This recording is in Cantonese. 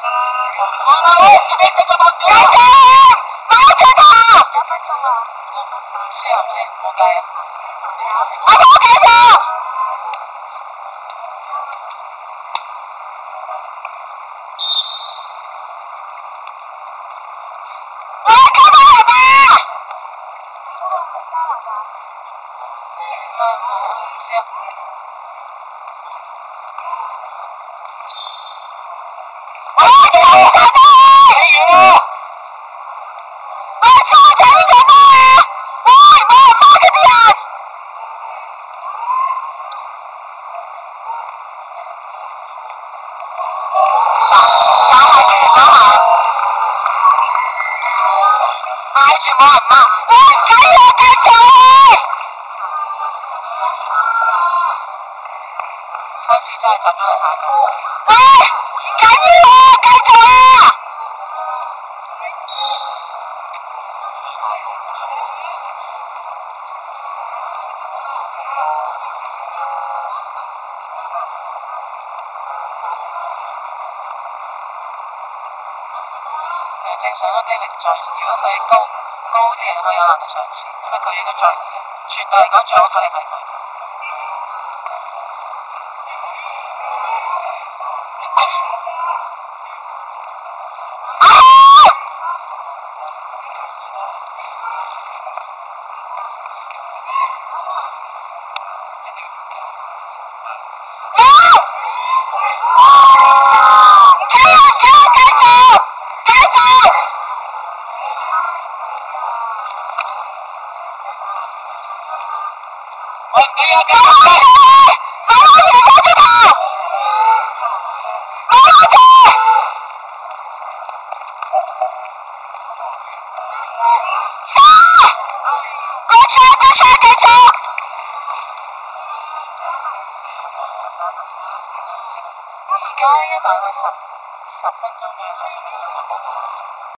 加油！包住他！ 1分鐘啊！ 唔知係咪先？冇計啊！我冇計咗。我救翻嚟吧！唔知啊。我救晒你！我操！睇呢個波啊！喂，我唔幫嗰啲人。就係嘅嗰下，嗌住冇人罵，喂，唔緊要，繼續。開始真係集咗嚟下個。喂，唔緊要啊，繼續啊！正常個 David 再，如果佢高啲嘅，佢有能力上前，因為佢如果再傳到嚟講，最好睇力係佢。我唔俾啊！我攞住！我攞住！我出頭！我攞住！過錯，繼續！而家應該大概10分鐘左右，10分鐘。